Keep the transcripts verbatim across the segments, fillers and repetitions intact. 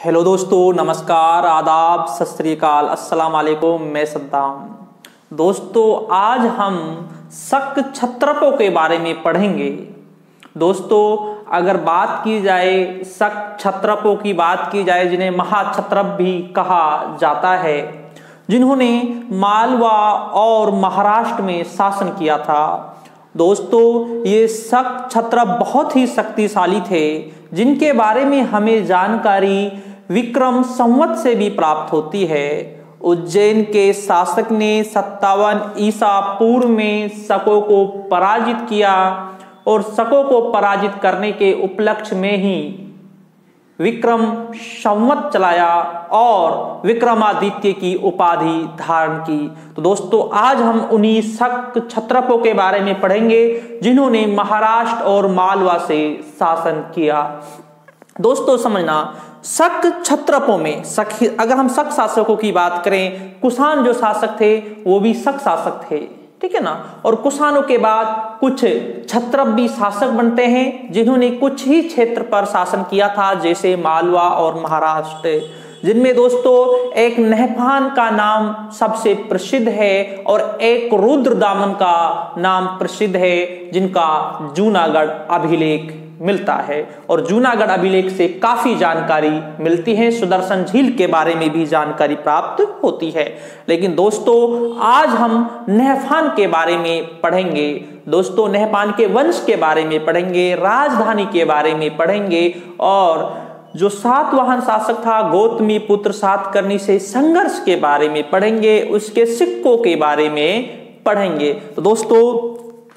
Hello दोस्तों, नमस्कार, आदाब, सत श्री अकाल, अस्सलाम वालेकुम। मैं सद्दाम। दोस्तों, आज हम शक क्षत्रपों के बारे में पढ़ेंगे। दोस्तों, अगर बात की जाए शक क्षत्रपों की बात की जाए, जिन्हें महाक्षत्रप भी कहा जाता है, जिन्होंने मालवा और महाराष्ट्र में शासन किया था। दोस्तों, ये शक क्षत्रप बहुत ही शक्तिशाली थे, जिनके बारे में हमें जानकारी विक्रम संवत से भी प्राप्त होती है। उज्जैन के शासक ने सत्तावन ईसा पूर्व में शकों को पराजित किया और शकों को पराजित करने के उपलक्ष्य में ही विक्रम संवत चलाया और विक्रमादित्य की उपाधि धारण की। तो दोस्तों, आज हम उन्हीं शक क्षत्रपों के बारे में पढ़ेंगे, जिन्होंने महाराष्ट्र और मालवा से शासन किया। दोस्तों, समझना, शक क्षत्रपों में शक, अगर हम शक शासकों की बात करें, कुषाण जो शासक थे वो भी शक शासक थे, ठीक है ना। और कुषाणों के बाद कुछ क्षत्रप भी शासक बनते हैं, जिन्होंने कुछ ही क्षेत्र पर शासन किया था, जैसे मालवा और महाराष्ट्र, जिनमें दोस्तों एक नहपान का नाम सबसे प्रसिद्ध है और एक रुद्रदामन का नाम प्रसिद्ध है, जिनका जूनागढ़ अभिलेख मिलता है। और जूनागढ़ अभिलेख से काफी जानकारी मिलती है, सुदर्शन झील के बारे में भी जानकारी प्राप्त होती है। लेकिन दोस्तों, आज हम नहपान के बारे में पढ़ेंगे। दोस्तों, नहपान के वंश के बारे में पढ़ेंगे, राजधानी के बारे में पढ़ेंगे, और जो सातवाहन शासक था गौतमी पुत्र सातकर्णी से संघर्ष के बारे में पढ़ेंगे, उसके सिक्कों के बारे में पढ़ेंगे। तो दोस्तों,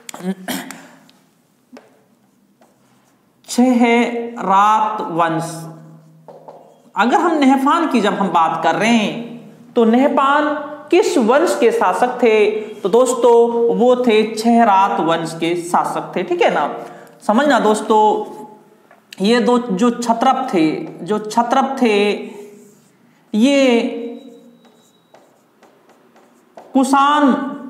छह रात वंश, अगर हम नहपान की जब हम बात कर रहे हैं तो नहपान किस वंश के शासक थे? तो दोस्तों, वो थे छह रात वंश के शासक थे, ठीक है ना। समझना दोस्तों, ये दो जो क्षत्रप थे जो क्षत्रप थे ये कुषाण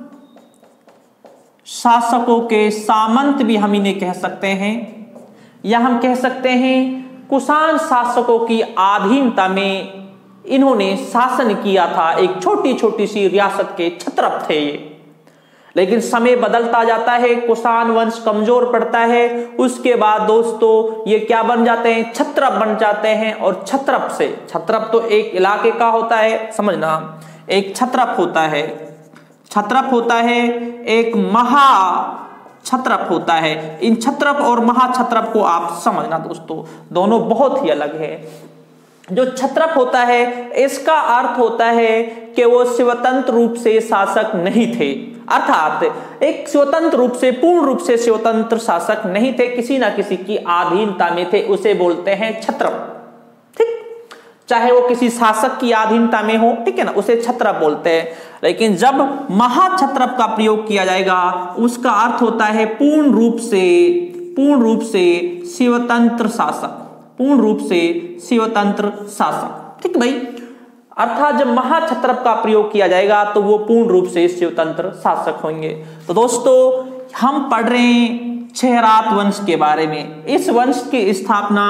शासकों के सामंत भी हम इन्हें कह सकते हैं, या हम कह सकते हैं कुषाण शासकों की अधीनता में इन्होंने शासन किया था। एक छोटी छोटी सी रियासत के क्षत्रप थे ये। लेकिन समय बदलता जाता है, कुषाण वंश कमजोर पड़ता है, उसके बाद दोस्तों ये क्या बन जाते हैं? क्षत्रप बन जाते हैं। और क्षत्रप से, क्षत्रप तो एक इलाके का होता है, समझना, एक क्षत्रप होता है, क्षत्रप होता है, एक महा क्षत्रप होता है। इन क्षत्रप और महाक्षत्रप को आप समझना दोस्तों, दोनों बहुत ही अलग है। जो क्षत्रप होता है, इसका अर्थ होता है कि वो स्वतंत्र रूप से शासक नहीं थे, अर्थात एक स्वतंत्र रूप से, पूर्ण रूप से स्वतंत्र शासक नहीं थे, किसी ना किसी की अधीनता में थे, उसे बोलते हैं क्षत्रप, ठीक। चाहे वो किसी शासक की अधीनता में हो, ठीक है ना, उसे क्षत्रप बोलते हैं। लेकिन जब महाक्षत्रप का प्रयोग किया जाएगा, उसका अर्थ होता है पूर्ण रूप से पूर्ण रूप से स्वतंत्र शासक, पूर्ण रूप से स्वतंत्र शासक, ठीक भाई। अर्थात जब महाक्षत्रप का प्रयोग किया जाएगा तो वो पूर्ण रूप से स्वतंत्र शासक होंगे। तो दोस्तों, हम पढ़ रहे हैं छह रात वंश के बारे में। इस वंश की स्थापना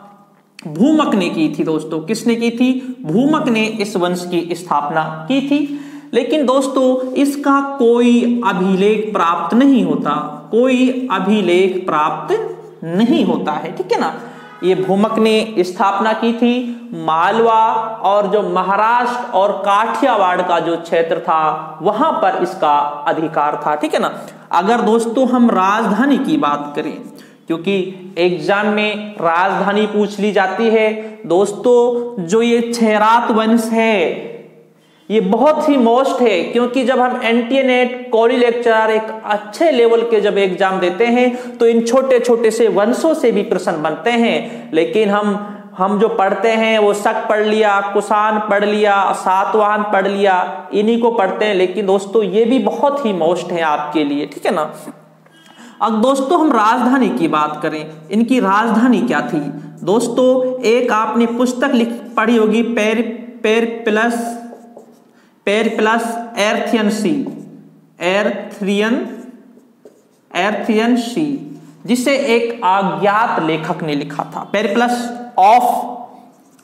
भूमक ने की थी दोस्तों। किसने की थी? भूमक ने इस वंश की स्थापना की थी। लेकिन दोस्तों, इसका कोई अभिलेख प्राप्त नहीं होता, कोई अभिलेख प्राप्त नहीं होता है, ठीक है ना। ये भूमक ने स्थापना की थी। मालवा और जो महाराष्ट्र और काठियावाड़ का जो क्षेत्र था, वहां पर इसका अधिकार था, ठीक है ना। अगर दोस्तों हम राजधानी की बात करें, क्योंकि एग्जाम में राजधानी पूछ ली जाती है दोस्तों, जो ये छह रात वंश है ये बहुत ही मोस्ट है, क्योंकि जब हम एनटीए नेट कॉली लेक्चरर एक अच्छे लेवल के जब एग्जाम देते हैं तो इन छोटे छोटे से वंशों से भी प्रश्न बनते हैं। लेकिन हम हम जो पढ़ते हैं वो शक पढ़ लिया, कुषाण पढ़ लिया, सातवाहन पढ़ लिया, इन्हीं को पढ़ते हैं। लेकिन दोस्तों, ये भी बहुत ही मोस्ट है आपके लिए, ठीक है ना। अब दोस्तों, हम राजधानी की बात करें, इनकी राजधानी क्या थी? दोस्तों, एक आपने पुस्तक लिख पढ़ी होगी, पेर पेरप्लस पेरप्लस एर्थियन सी, एर्थियन एर्थियन सी, जिसे एक अज्ञात लेखक ने लिखा था। Periplus of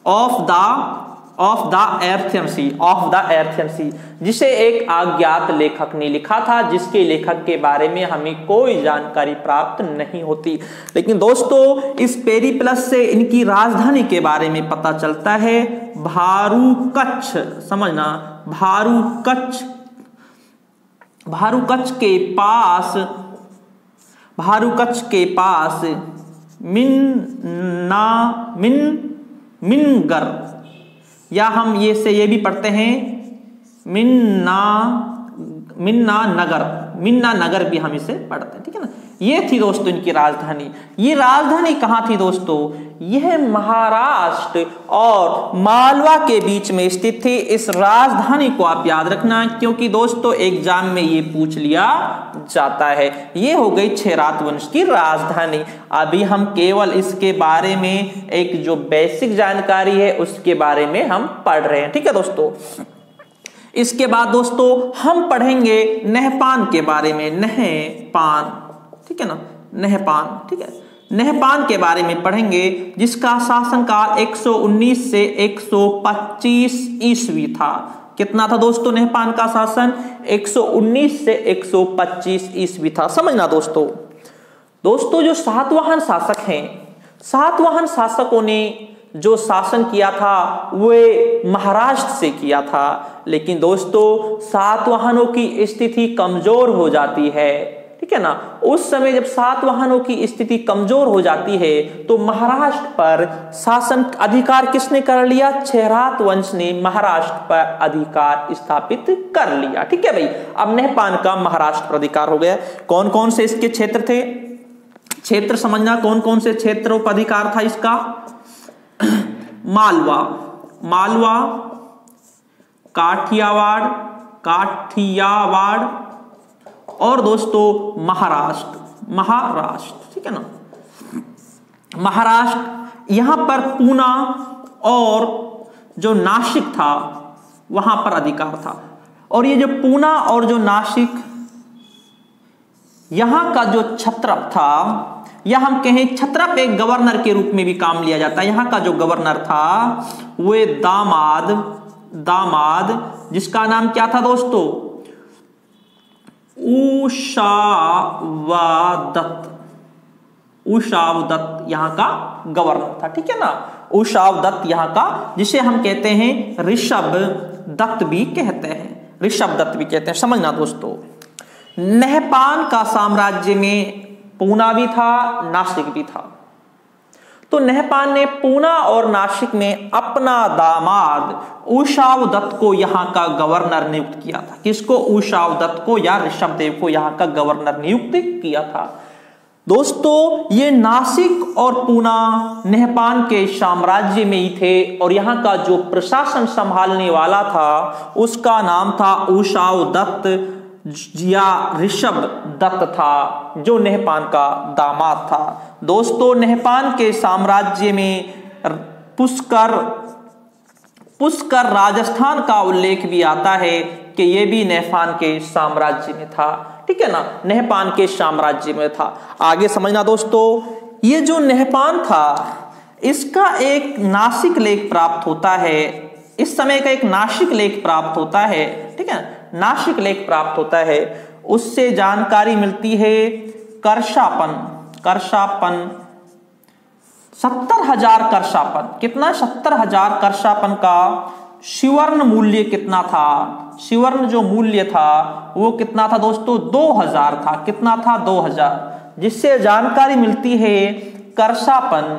of the of the Erythraean Sea of the Erythraean Sea जिसे एक अज्ञात लेखक ने लिखा था, जिसके लेखक के बारे में हमें कोई जानकारी प्राप्त नहीं होती। लेकिन दोस्तों इस पेरिप्लस से इनकी राजधानी के बारे में पता चलता है। भारूकच्छ, समझना, भारूकच्छ भारूकच्छ के पास भारूकच्छ के पास मिन्ना मिन मिनगर, या हम ये से ये भी पढ़ते हैं मिन्ना मिन्ना नगर, मिन्ना नगर भी हम इसे पढ़ते हैं, ठीक है ना। ये थी दोस्तों इनकी राजधानी। ये राजधानी कहाँ थी दोस्तों? यह महाराष्ट्र और मालवा के बीच में स्थित थी। इस राजधानी को आप याद रखना, क्योंकि दोस्तों एग्जाम में ये पूछ लिया जाता है। ये हो गई क्षैरात वंश की राजधानी। अभी हम केवल इसके बारे में एक जो बेसिक जानकारी है उसके बारे में हम पढ़ रहे हैं, ठीक है दोस्तों। इसके बाद दोस्तों हम पढ़ेंगे नहपान के बारे में। नहपान, ठीक है ना, नहपान, ठीक है, नहपान के बारे में पढ़ेंगे, जिसका शासनकाल एक सौ उन्नीस से एक सौ पच्चीस ईस्वी था। कितना था दोस्तों नहपान का शासन? एक सौ उन्नीस से एक सौ पच्चीस ईस्वी था। समझना दोस्तों। दोस्तों जो सातवाहन शासक हैं, सातवाहन शासकों ने जो शासन किया था वे महाराष्ट्र से किया था। लेकिन दोस्तों सातवाहनों की स्थिति कमजोर हो जाती है, ठीक है ना। उस समय जब सातवाहनों की स्थिति कमजोर हो जाती है तो महाराष्ट्र पर शासन अधिकार किसने कर लिया? क्षैरात वंश ने महाराष्ट्र पर अधिकार स्थापित कर लिया, ठीक है भाई। अब नहपान का महाराष्ट्र पर अधिकार हो गया। कौन कौन से इसके क्षेत्र थे? क्षेत्र समझना, कौन कौन से क्षेत्रों पर अधिकार था इसका? मालवा, मालवा, काठियावाड़, काठियावाड़ और दोस्तों महाराष्ट्र, महाराष्ट्र, ठीक है ना, महाराष्ट्र। यहां पर पूना और जो नासिक था वहां पर अधिकार था। और ये जो पूना और जो नासिक, यहां का जो छत्रप था, या हम कहें छत्रप एक गवर्नर के रूप में भी काम लिया जाता है। यहां का जो गवर्नर था वो दामाद, दामाद जिसका नाम क्या था दोस्तों? उशावदत्त, उशावदत्त यहां का गवर्नर था, ठीक है ना। उशावदत्त यहां का, जिसे हम कहते हैं ऋषभ दत्त भी कहते हैं, ऋषभ दत्त भी कहते हैं। समझना दोस्तों, नहपान का साम्राज्य में पूना भी था, नासिक भी था। तो नहपान ने पूना और नासिक में अपना दामाद उशावदत्त को यहां का गवर्नर नियुक्त किया था। किसको? उशावदत्त को या ऋषभदेव को यहां का गवर्नर नियुक्त किया था। दोस्तों ये नासिक और पूना नहपान के साम्राज्य में ही थे, और यहां का जो प्रशासन संभालने वाला था उसका नाम था उशावदत्त या ऋषभ दत्त था, जो नहपान का दामाद था। दोस्तों नहपान के साम्राज्य में पुष्कर पुष्कर राजस्थान का उल्लेख भी आता है कि यह भी नहपान के साम्राज्य में था, ठीक है ना, नहपान के साम्राज्य में था। आगे समझना दोस्तों, ये जो नहपान था इसका एक नासिक लेख प्राप्त होता है। इस समय का एक नासिक लेख प्राप्त होता है, ठीक है, नासिक लेख प्राप्त होता है। उससे जानकारी मिलती है कर्षापन, कर्षापन सत्तर हजार कर्षापन। कितना? सत्तर हजार कर्षापन का शिवर्ण मूल्य कितना था? शिवर्ण जो मूल्य था वो कितना था दोस्तों? दो हजार था। कितना था? दो हजार। जिससे जानकारी मिलती है कर्षापन,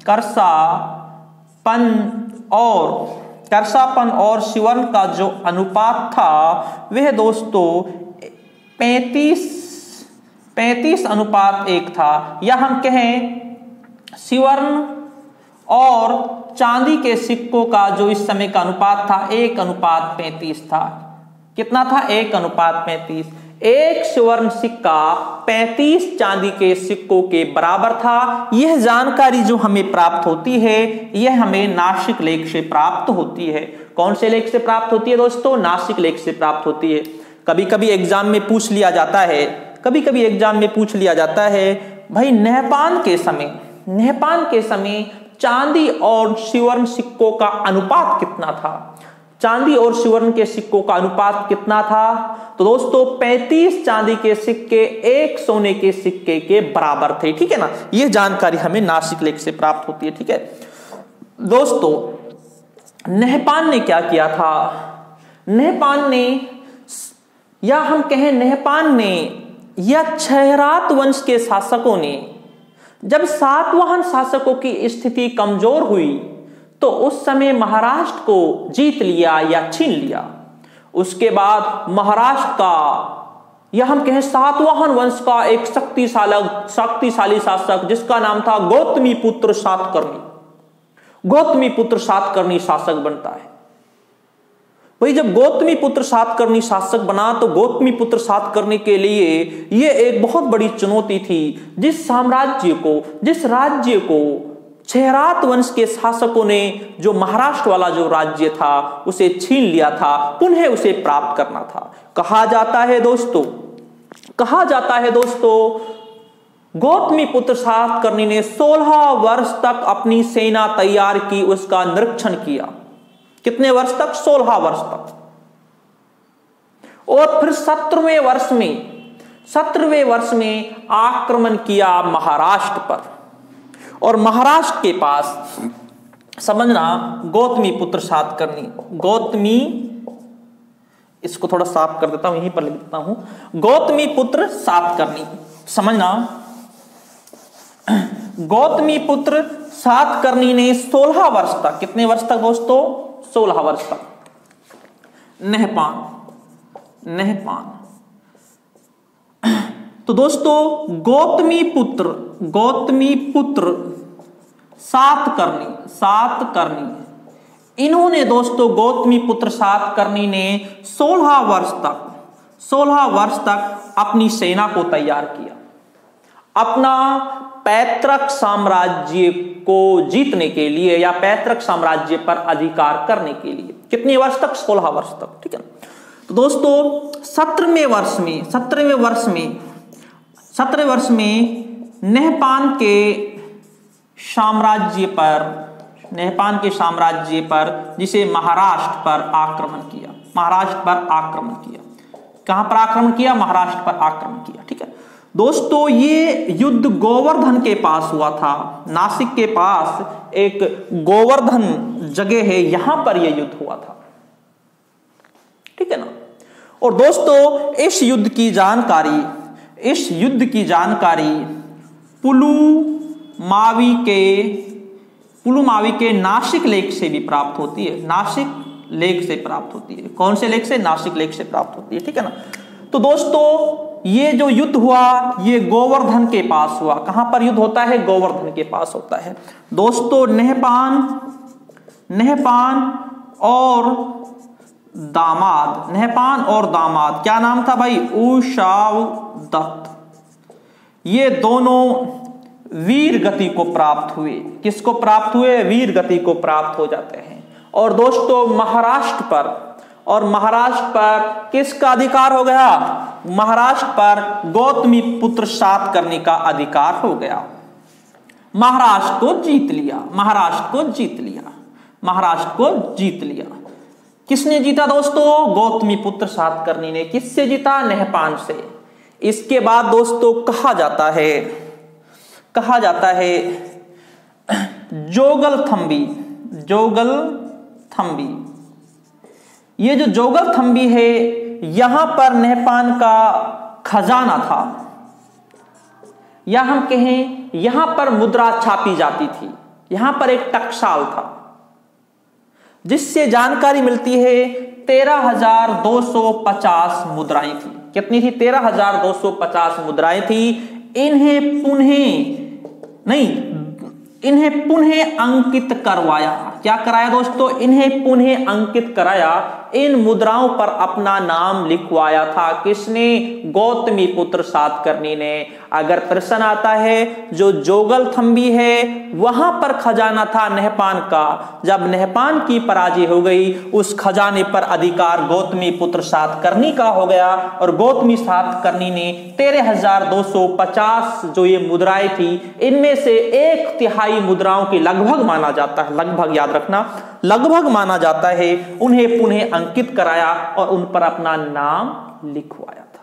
कर्षापन और कर्षापन और शिवर्ण का जो अनुपात था वह दोस्तों पैंतीस पैंतीस अनुपात एक था। या हम कहें शिवर्ण और चांदी के सिक्कों का जो इस समय का अनुपात था एक अनुपात पैंतीस था। कितना था? एक अनुपात पैंतीस। एक स्वर्ण सिक्का पैंतीस चांदी के सिक्कों के बराबर था। यह जानकारी जो हमें प्राप्त होती है यह हमें नासिक लेख से प्राप्त होती है। कौन से लेख से प्राप्त होती है दोस्तों? नासिक लेख से प्राप्त होती है। कभी कभी एग्जाम में पूछ लिया जाता है कभी कभी एग्जाम में पूछ लिया जाता है भाई नहपान के समय नहपान के समय चांदी और स्वर्ण सिक्कों का अनुपात कितना था? चांदी और स्वर्ण के सिक्कों का अनुपात कितना था? तो दोस्तों पैंतीस चांदी के सिक्के एक सोने के सिक्के के बराबर थे। ठीक है ना, यह जानकारी हमें नासिक लेख से प्राप्त होती है। ठीक है दोस्तों, नहपान ने क्या किया था? नहपान ने, या हम कहें नहपान ने या क्षयरात वंश के शासकों ने जब सातवाहन शासकों की स्थिति कमजोर हुई तो उस समय महाराष्ट्र को जीत लिया या छीन लिया। उसके बाद महाराष्ट्र का, या हम कहें सातवाहन वंश का एक शक्तिशाली शक्तिशाली शासक जिसका नाम था गौतमी पुत्र सातकर्णी, गौतमी पुत्र सातकर्णी शासक बनता है। वही जब गौतमी पुत्र सातकर्णी शासक बना तो गौतमी पुत्र सातकर्णी के लिए यह एक बहुत बड़ी चुनौती थी। जिस साम्राज्य को, जिस राज्य को क्षयरात वंश के शासकों ने, जो महाराष्ट्र वाला जो राज्य था उसे छीन लिया था, पुनः उसे प्राप्त करना था। कहा जाता है दोस्तों, कहा जाता है दोस्तों गौतमी पुत्र सातकर्णी ने सोलह वर्ष तक अपनी सेना तैयार की, उसका निरीक्षण किया। कितने वर्ष तक? सोलह वर्ष तक। और फिर सत्रहवें वर्ष में सत्रहवें वर्ष में आक्रमण किया महाराष्ट्र पर। और महाराष्ट्र के पास समझना गौतमी पुत्र सातकर्णी, गौतमी, इसको थोड़ा साफ कर देता हूं, यहीं पर लिख देता हूं, गौतमी पुत्र सातकर्णी। समझना, गौतमी पुत्र सातकर्णी ने सोलह वर्ष तक, कितने वर्ष तक दोस्तों? सोलह वर्ष तक नहपान, नहपान। तो दोस्तों गौतमी पुत्र, गौतमी पुत्र सातकर्णी, सातकर्णी, इन्होंने दोस्तों गौतमी पुत्र सातकर्णी ने सोलह वर्ष तक, सोलह वर्ष तक अपनी सेना को तैयार किया, अपना पैतृक साम्राज्य को जीतने के लिए या पैतृक साम्राज्य पर अधिकार करने के लिए। कितने वर्ष तक? सोलह वर्ष तक। ठीक है। तो दोस्तों सत्रहवें वर्ष में, सत्रहवें वर्ष में सत्रह वर्ष में नहपान के साम्राज्य पर, नहपान के साम्राज्य पर, जिसे महाराष्ट्र पर आक्रमण किया, महाराष्ट्र पर आक्रमण किया। कहां पर आक्रमण किया? महाराष्ट्र पर आक्रमण किया। ठीक है दोस्तों, ये युद्ध गोवर्धन के पास हुआ था। नासिक के पास एक गोवर्धन जगह है, यहां पर यह युद्ध हुआ था। ठीक है ना। और दोस्तों इस युद्ध की जानकारी, इस युद्ध की जानकारी पुलुमावी के पुलुमावी के नासिक लेख से भी प्राप्त होती है। नासिक लेख से प्राप्त होती है। कौन से लेख से? नासिक लेख से प्राप्त होती है। ठीक है ना। तो दोस्तों ये जो युद्ध हुआ ये गोवर्धन के पास हुआ। कहां पर युद्ध होता है? गोवर्धन के पास होता है। दोस्तों नहपान, नहपान और दामाद, नहपान और दामाद, क्या नाम था भाई? उशावदत्त। ये दोनों वीर गति को प्राप्त हुए। किसको प्राप्त हुए? वीर गति को प्राप्त हो जाते हैं। और दोस्तों महाराष्ट्र पर, और महाराष्ट्र पर किसका अधिकार हो गया? महाराष्ट्र पर गौतमी पुत्र सातकर्णी का अधिकार हो गया। महाराष्ट्र को जीत लिया, महाराष्ट्र को जीत लिया, महाराष्ट्र को जीत लिया। किसने जीता दोस्तों? गौतमी पुत्र सातकर्णी ने। किससे जीता? नहपान से। इसके बाद दोस्तों कहा जाता है, कहा जाता है जोगलथंबी, जोगलथंबी। ये जो जोगलथंबी है यहां पर नहपान का खजाना था, या हम कहें यहां पर मुद्रा छापी जाती थी। यहां पर एक टकसाल था जिससे जानकारी मिलती है तेरह हजार दो सौ पचास मुद्राएं थी। कितनी थी? तेरह हजार दो सौ पचास मुद्राएं थी। इन्हें पुनः नहीं, इन्हें पुनः अंकित करवाया, क्या कराया दोस्तों? इन्हें पुनः अंकित कराया, इन मुद्राओं पर अपना नाम लिखवाया था। किसने? गौतमी पुत्र सातकर्णी ने। अगर प्रश्न आता है जो जोगलथंबी है वहां पर खजाना था नहपान का, जब नहपान की पराजय हो गई उस खजाने पर अधिकार गौतमी पुत्र सातकर्णी का हो गया और गौतमी सातकर्णी ने तेरह हजार दो सौ पचास जो ये मुद्राएं थी इनमें से एक तिहाई मुद्राओं की लगभग माना जाता है, लगभग याद रखना, लगभग माना जाता है, उन्हें पुनः अंकित कराया और उन पर अपना नाम लिखवाया था।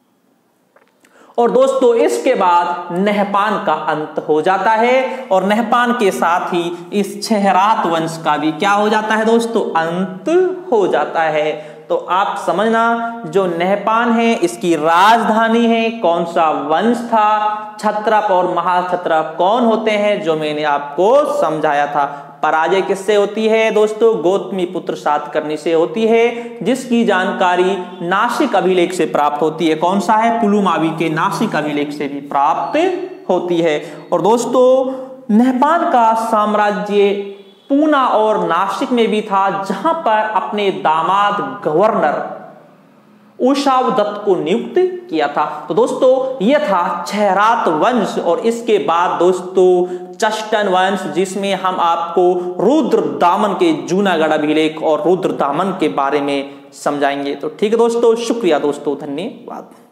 और दोस्तों इसके बाद नहपान का अंत हो जाता है और नहपान के साथ ही इस छहरात वंश का भी क्या हो जाता है दोस्तों? अंत हो जाता है। तो आप समझना जो नहपान है इसकी राजधानी है, कौन सा वंश था, क्षत्रप और महाक्षत्रप कौन होते हैं जो मैंने आपको समझाया था। पराजय किससे होती है दोस्तों? गौतमी पुत्र सातकर्णी से होती है, जिसकी जानकारी नासिक अभिलेख से प्राप्त होती है। कौन सा है? पुलुमावी के नासिक अभिलेख से भी प्राप्त होती है। और दोस्तों नहपान का साम्राज्य पूना और नासिक में भी था, जहां पर अपने दामाद गवर्नर उषावदत्त को नियुक्त किया था। तो दोस्तों यह था छहरात वंश और इसके बाद दोस्तों चष्टन वंश, जिसमें हम आपको रुद्रदामन के जूनागढ़ अभिलेख और रुद्रदामन के बारे में समझाएंगे। तो ठीक है दोस्तों, शुक्रिया दोस्तों, धन्यवाद।